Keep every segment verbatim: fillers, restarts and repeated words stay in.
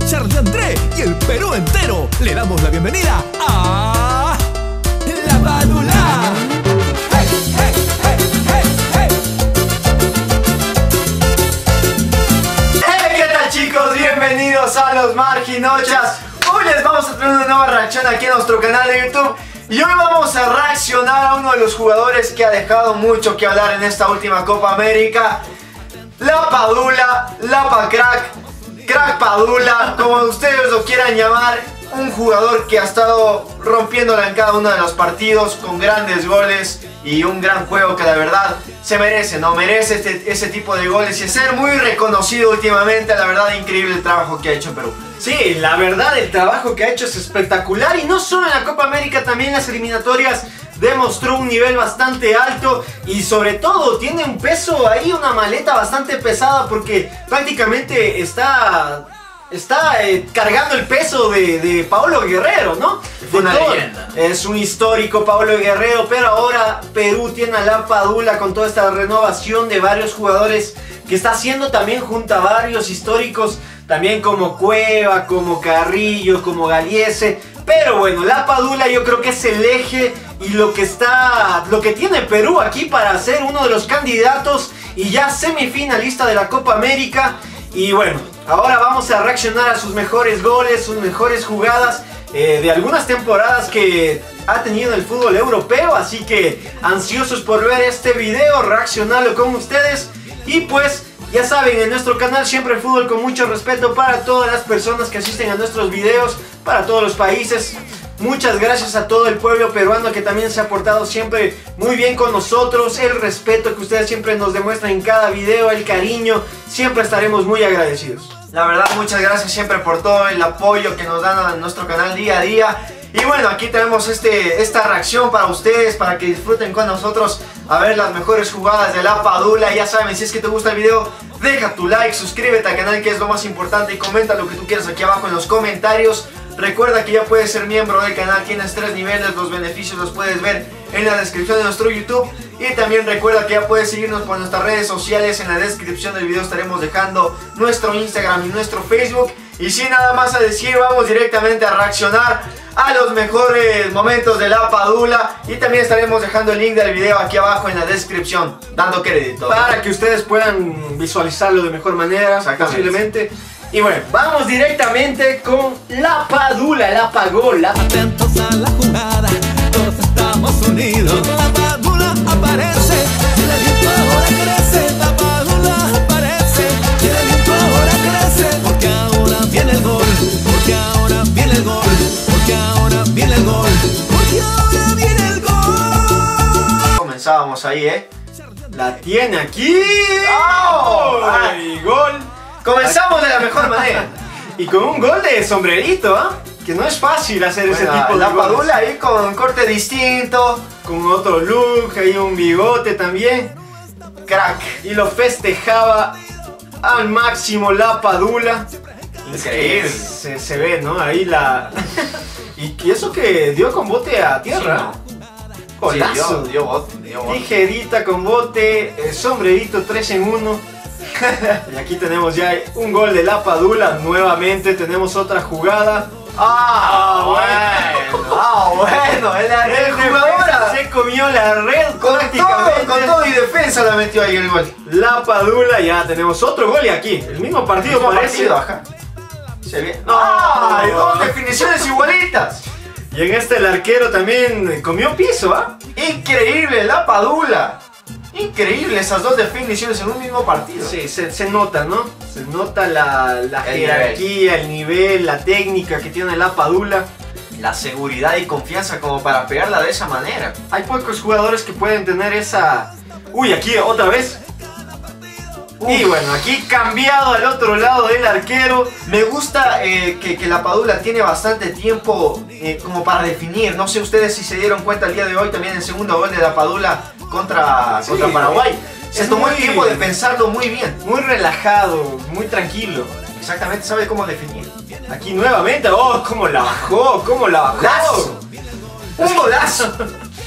Charlie André y el Perú entero. Le damos la bienvenida a La Padula. Hey, hey, hey, hey, hey. Hey, ¿qué tal, chicos? Bienvenidos a Los Marginochas. Hoy les vamos a traer una nueva reacción aquí en nuestro canal de YouTube. Y hoy vamos a reaccionar a uno de los jugadores que ha dejado mucho que hablar en esta última Copa América. La Padula, la Pacrack, Crack Padula, como ustedes lo quieran llamar. Un jugador que ha estado rompiéndola en cada uno de los partidos, con grandes goles y un gran juego que la verdad se merece, ¿no? Merece este, ese tipo de goles y ser muy reconocido últimamente. La verdad, increíble el trabajo que ha hecho Perú. Sí, la verdad, el trabajo que ha hecho es espectacular. Y no solo en la Copa América, también en las eliminatorias demostró un nivel bastante alto. Y sobre todo tiene un peso ahí, una maleta bastante pesada, porque prácticamente está... Está eh, cargando el peso de, de Paolo Guerrero, ¿no? Fue una todo. leyenda. Es un histórico Paolo Guerrero, pero ahora Perú tiene a la Padula con toda esta renovación de varios jugadores que está haciendo también junto a varios históricos, también como Cueva, como Carrillo, como Galiese. Pero bueno, la Padula yo creo que es el eje y lo que está, lo que tiene Perú aquí para ser uno de los candidatos y ya semifinalista de la Copa América. Y bueno, ahora vamos a reaccionar a sus mejores goles, sus mejores jugadas eh, de algunas temporadas que ha tenido el fútbol europeo. Así que ansiosos por ver este video, reaccionarlo con ustedes. Y pues ya saben, en nuestro canal siempre fútbol con mucho respeto para todas las personas que asisten a nuestros videos, para todos los países. Muchas gracias a todo el pueblo peruano que también se ha portado siempre muy bien con nosotros. El respeto que ustedes siempre nos demuestran en cada video, el cariño, siempre estaremos muy agradecidos. La verdad, muchas gracias siempre por todo el apoyo que nos dan a nuestro canal día a día. Y bueno, aquí tenemos este, esta reacción para ustedes, para que disfruten con nosotros a ver las mejores jugadas de la Padula. Ya saben, si es que te gusta el video, deja tu like, suscríbete al canal, que es lo más importante, y comenta lo que tú quieras aquí abajo en los comentarios. Recuerda que ya puedes ser miembro del canal, tienes tres niveles, los beneficios los puedes ver en la descripción de nuestro YouTube. Y también recuerda que ya puedes seguirnos por nuestras redes sociales, en la descripción del video estaremos dejando nuestro Instagram y nuestro Facebook. Y sin nada más a decir, vamos directamente a reaccionar a los mejores momentos de la Padula. Y también estaremos dejando el link del video aquí abajo en la descripción, dando crédito, para ¿no? que ustedes puedan visualizarlo de mejor manera, posiblemente. Y bueno, vamos directamente con la Padula, la Pagola. Atentos a la jugada, todos estamos unidos. La Padula aparece, y el viento ahora crece. La Padula aparece, y el viento ahora crece. Porque ahora viene el gol, porque ahora viene el gol, porque ahora viene el gol, porque ahora viene el gol. Comenzábamos ahí, ¿eh? La tiene aquí. ¡Oh! ¡Ay, gol! Comenzamos de la mejor manera. Y con un gol de sombrerito, ¿ah? ¿eh? Que no es fácil hacer bueno, ese tipo de la goles. Padula ahí con un corte distinto, con otro look, ahí un bigote también. Crack. Y lo festejaba al máximo la Padula. Increíble. Se, se ve, ¿no? Ahí la... y, y eso que dio con bote a tierra. Sí, ¿no? Golazo. Sí, dio, dio bote, dio bote. Tijerita con bote, eh, sombrerito tres en uno. Y aquí tenemos ya un gol de la Padula. Nuevamente tenemos otra jugada. Ah, bueno, ah, bueno, el, el jugador se comió la red con prácticamente. todo, con todo y defensa la metió ahí el gol. La Padula, ya tenemos otro gol y aquí, el mismo partido el mismo parece. Partido, ajá. Se ve. No, ah, no, dos definiciones igualitas. Y en este el arquero también comió piso, ¿ah? ¿eh? Increíble, la Padula. Increíble esas dos definiciones en un mismo partido. Sí, se, se nota, ¿no? Se nota la, la el jerarquía, nivel. el nivel, la técnica que tiene la Padula. La seguridad y confianza como para pegarla de esa manera. Hay pocos jugadores que pueden tener esa... Uy, aquí otra vez. Uf. Y bueno, aquí cambiado al otro lado del arquero. Me gusta eh, que, que la Padula tiene bastante tiempo eh, como para definir. No sé ustedes si se dieron cuenta el día de hoy, también el segundo gol de la Padula contra, sí, contra Paraguay. Se tomó el tiempo de pensarlo muy bien. Muy relajado, muy tranquilo. Exactamente, sabe cómo definir. Aquí nuevamente, oh, cómo la bajó, cómo la bajó. Golazo. Un golazo.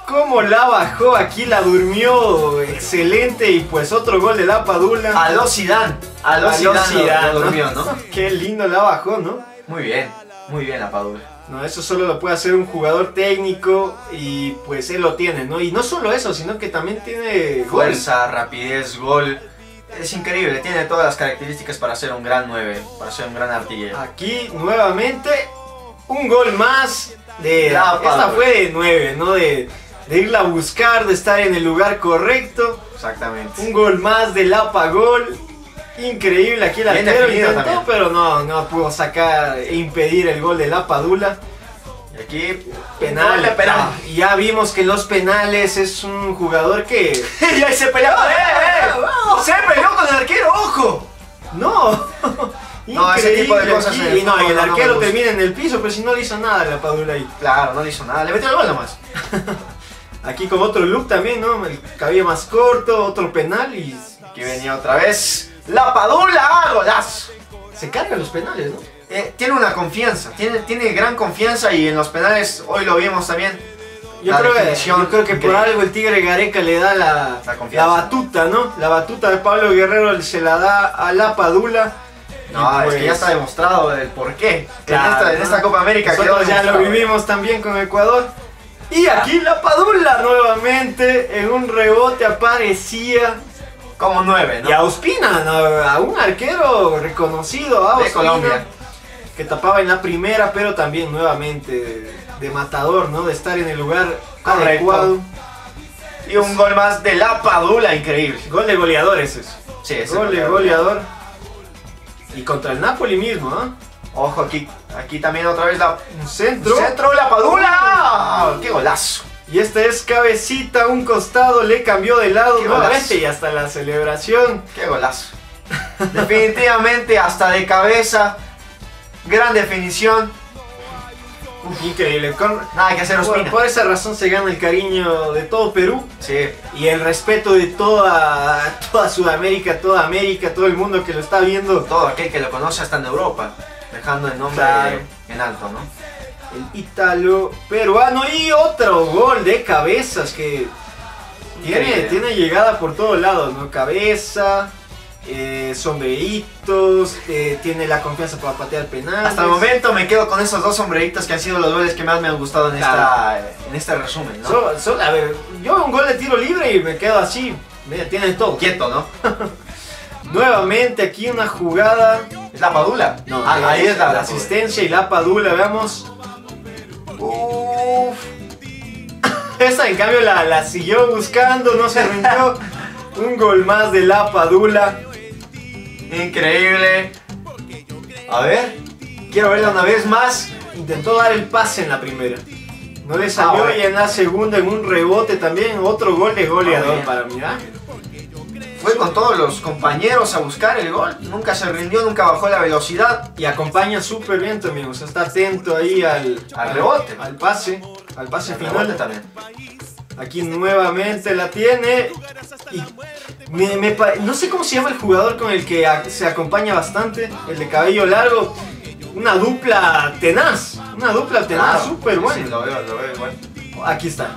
cómo la bajó, aquí la durmió excelente y pues otro gol de la Padula. Aló Zidane. Aló Aló Zidane, Zidane, lo ¿no? durmió, ¿no? Qué lindo la bajó, ¿no? Muy bien, muy bien la Padula. No, eso solo lo puede hacer un jugador técnico y pues él lo tiene, ¿no? Y no solo eso, sino que también tiene fuerza, gol. rapidez, gol. Es increíble, tiene todas las características para ser un gran nueve, para ser un gran artillero. Aquí nuevamente un gol más de la esta Padula. fue de nueve, ¿no? De, de irla a buscar, de estar en el lugar correcto. Exactamente. Un gol más de Lapa Gol. Increíble, aquí el Bien arquero definido intentó, también. pero no, no pudo sacar e impedir el gol de la Padula. Y aquí, Penal, gol de penal. Ah, y ya vimos que en los penales es un jugador que... y ahí se peleó. ¡Eh, eh! Se peleó con el arquero, ojo. ¡No! No, ese tipo de cosas aquí. en el Y no, y fútbol el no me arquero gusta. termina en el piso, pero si no le hizo nada a la Padula ahí. Claro, no le hizo nada, le metió el gol nomás. Aquí con otro look también, ¿no? El cabello más corto, otro penal y... Aquí venía otra vez la Padula, golazo. Se cargan los penales, ¿no? Eh, tiene una confianza, tiene, tiene gran confianza y en los penales hoy lo vimos también. Yo La creo, que, definición yo creo que por increíble. algo el Tigre Gareca le da la, La la, confianza. batuta, ¿no? La batuta de Pablo Guerrero se la da a la Padula. No, Y es que pues, ya está demostrado el por qué. claro, en, esta, en ¿no? esta Copa América Nosotros quedó ya lo demostrado. vivimos también con Ecuador. Y aquí la Padula nuevamente en un rebote aparecía. Como nueve, ¿no? Y a Ospina, ¿no? A un arquero reconocido, a De Ospina, Colombia. que tapaba en la primera, pero también nuevamente de, de matador, ¿no? De estar en el lugar Correcto. adecuado. Y un gol más de la Padula, increíble. Gol de goleadores es. Sí, ese Gol de goleador. goleador. Y contra el Napoli mismo, ¿no? Ojo aquí, aquí también otra vez la Un centro. centro de la Padula. ¡Qué golazo! Y esta es cabecita, un costado, le cambió de lado Qué nuevamente golazo. y hasta la celebración. ¡Qué golazo! Definitivamente hasta de cabeza. Gran definición. Increíble. Con, Nada que hacer, por, Ospina. por esa razón se gana el cariño de todo Perú. Sí. Y el respeto de toda, toda Sudamérica, toda América, todo el mundo que lo está viendo. Todo aquel que lo conoce hasta en Europa. Dejando el nombre Claro. en alto, ¿no? El ítalo peruano y otro gol de cabezas que tiene, Increíble. tiene llegada por todos lados, ¿no? Cabeza, eh, sombreritos, eh, tiene la confianza para patear penales. Hasta el momento me quedo con esos dos sombreritos que han sido los goles que más me han gustado en, esta, en este resumen, ¿no? So- so- a ver, yo un gol de tiro libre y me quedo así. Mira, tiene todo. Quieto, ¿no? Nuevamente aquí una jugada. Es la Padula. No, Ah, ahí es la, la asistencia. asistencia y la Padula, veamos. Uf. Esa en cambio la, la siguió buscando, no se rindió. Un gol más de la Padula. Increíble. A ver, quiero verla una vez más. Intentó dar el pase en la primera. No le salió Ah, bueno. y en la segunda en un rebote también. Otro gol de goleador bien. para mirar. Fue con todos los compañeros a buscar el gol. Nunca se rindió, nunca bajó la velocidad. Y acompaña súper bien también. O sea, está atento ahí al, Al rebote. Al pase. Al pase El final. rebote también. Aquí nuevamente la tiene. Y me- me pa- no sé cómo se llama el jugador con el que a- se acompaña bastante. El de cabello largo. Una dupla tenaz. Una dupla tenaz Claro. súper Sí, buena. sí, lo veo, lo veo igual. Aquí está.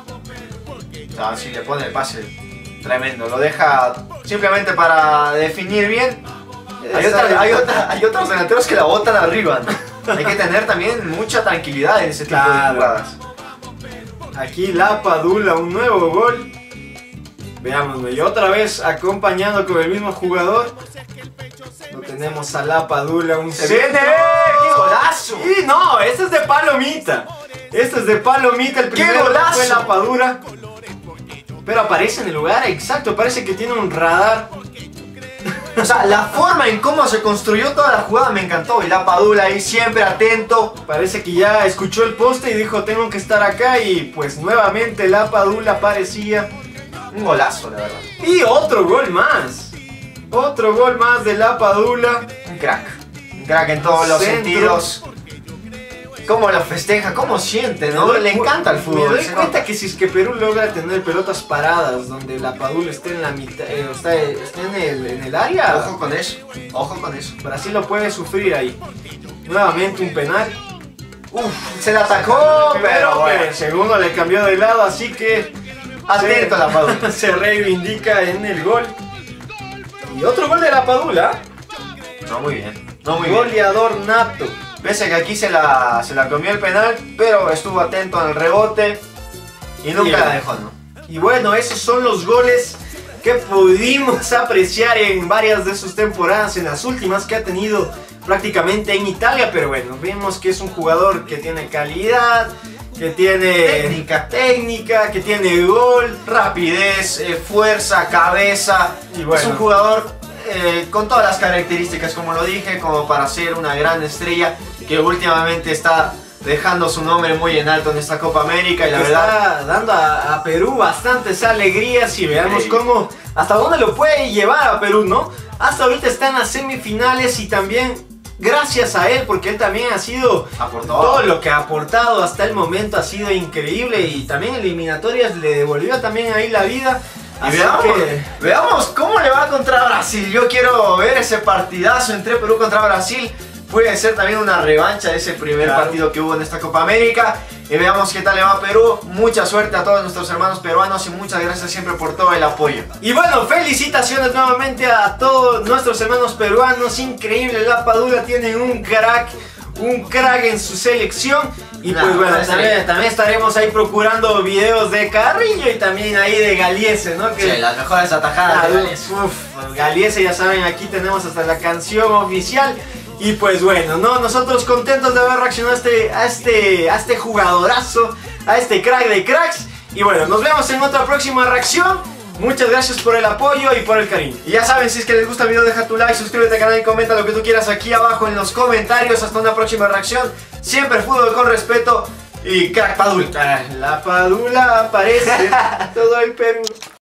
Ah, sí, le pone el pase tremendo. Lo deja simplemente para definir bien. Hay, Esa- otra- hay, otra- hay otros delanteros que la botan arriba, ¿no? Hay que tener también mucha tranquilidad en ese tipo Claro. de jugadas. Aquí la Padula, un nuevo gol. Veámoslo. Y otra vez acompañando con el mismo jugador. Lo tenemos a la Padula, un ¡Se centro. viene! ¡Qué golazo! Y no, este es de Palomita. Este es de Palomita, el ¡Qué primero golazo! fue la Padula. Pero aparece en el lugar exacto, parece que tiene un radar. O sea, la forma en cómo se construyó toda la jugada me encantó. Y la Padula ahí siempre atento. Parece que ya escuchó el poste y dijo tengo que estar acá y pues nuevamente la Padula aparecía. Un golazo, la verdad. Y otro gol más. Otro gol más de la Padula. Un crack. Un crack en todos los Centro. sentidos. Cómo lo festeja, cómo siente, ¿no? Me doy Le cu- encanta el Me fútbol. doy se cuenta nota. que si es que Perú logra tener pelotas paradas donde la Padula esté en la mitad, eh, está, esté en el, en el área, Ojo con eso. Ojo con eso. Brasil lo puede sufrir ahí. Nuevamente un penal. Uf, se la atacó, Pero, pero bueno. el segundo le cambió de lado, así que Atento a la Padula. se reivindica en el gol. Y otro gol de la Padula. No, muy bien. No, muy bien. Goleador nato. Pese a que aquí se la, se la comió el penal, pero estuvo atento al rebote y nunca Bien. la dejó, ¿no? Y bueno, esos son los goles que pudimos apreciar en varias de sus temporadas, en las últimas que ha tenido prácticamente en Italia. Pero bueno, vemos que es un jugador que tiene calidad, que tiene Técnica. técnica, que tiene gol. Rapidez, eh, fuerza, cabeza. Y bueno. Es un jugador eh, con todas las características, como lo dije, como para ser una gran estrella que últimamente está dejando su nombre muy en alto en esta Copa América. Y la que verdad, está dando a, a Perú bastantes alegrías y veamos Sí. cómo, hasta dónde lo puede llevar a Perú, ¿no? Hasta ahorita está en las semifinales y también gracias a él, porque él también ha sido aportó. todo lo que ha aportado hasta el momento ha sido increíble y también eliminatorias le devolvió también ahí la vida. Y Así veamos, que veamos cómo le va contra Brasil. Yo quiero ver ese partidazo entre Perú contra Brasil. Puede ser también una revancha de ese primer Claro. partido que hubo en esta Copa América. Y veamos qué tal le va a Perú. Mucha suerte a todos nuestros hermanos peruanos y muchas gracias siempre por todo el apoyo. Y bueno, felicitaciones nuevamente a todos nuestros hermanos peruanos. Increíble, la Padula tiene un crack, un crack en su selección. Y Nah, pues bueno, una también, estrella. también estaremos ahí procurando videos de Carrillo y también ahí de Galiese, ¿no? Que, Sí, las mejores atajadas Ah, de Gales. uf, Galiese, ya saben, aquí tenemos hasta la canción oficial. Y pues bueno, ¿no? Nosotros contentos de haber reaccionado a este, a este, a este jugadorazo, a este crack de cracks. Y bueno, nos vemos en otra próxima reacción. Muchas gracias por el apoyo y por el cariño. Y ya saben, si es que les gusta el video, deja tu like, suscríbete al canal y comenta lo que tú quieras aquí abajo en los comentarios. Hasta una próxima reacción. Siempre fútbol con respeto y crack Padula. La Padula aparece todo el Perú.